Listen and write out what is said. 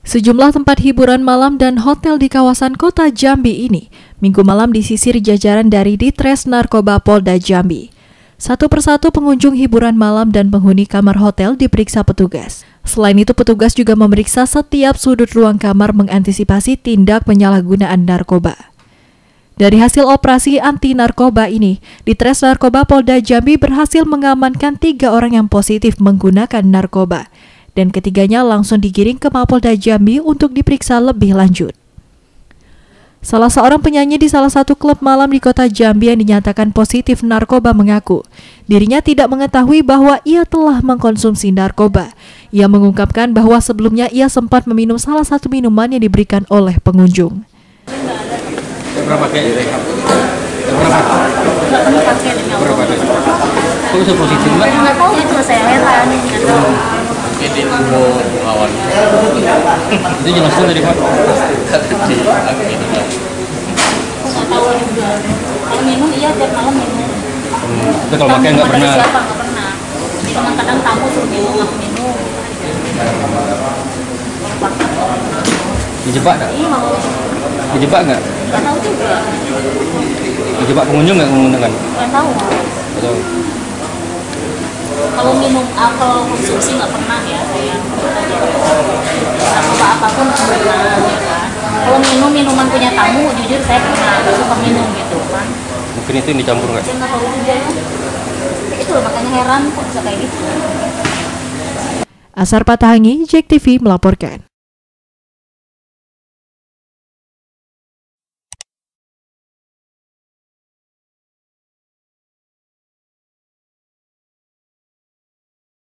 Sejumlah tempat hiburan malam dan hotel di kawasan kota Jambi ini Minggu malam disisir jajaran dari Ditres Narkoba Polda Jambi. Satu persatu pengunjung hiburan malam dan penghuni kamar hotel diperiksa petugas. Selain itu, petugas juga memeriksa setiap sudut ruang kamar mengantisipasi tindak penyalahgunaan narkoba. Dari hasil operasi anti narkoba ini, Ditres Narkoba Polda Jambi berhasil mengamankan 3 orang yang positif menggunakan narkoba. Dan ketiganya langsung digiring ke Mapolda Jambi untuk diperiksa lebih lanjut. Salah seorang penyanyi di salah satu klub malam di kota Jambi yang dinyatakan positif narkoba mengaku dirinya tidak mengetahui bahwa ia telah mengkonsumsi narkoba. Ia mengungkapkan bahwa sebelumnya ia sempat meminum salah satu minuman yang diberikan oleh pengunjung. Berapa pakai? Kok bisa positif, Mbak? Nggak tahu, itu saya heran. Ini umur awan. Itu jelaskan dari Pak. Aku nggak tahu juga. Kalau minum iya, tiap malam minum. Tapi kalau pakai nggak pernah. Siapa nggak pernah. Kadang-kadang tamu suruh minum, aku minum. Dijebak nggak? Iya mau. Dijebak nggak? Nggak tahu juga. Dijebak pengunjung nggak menggunakan? Nggak tahu. Atau Kalau minum, kalau konsumsi nggak pernah ya saya. Narkoba apapun nggak pernah ya kan. Kalau minum minuman punya tamu, jujur saya pernah suka minum gitu kan. mungkin itu yang dicampur nggak? Saya nggak tahu juga ya. Itu loh, makanya heran kok bisa kayak gitu. Asar Patahangi, JEK TV melaporkan.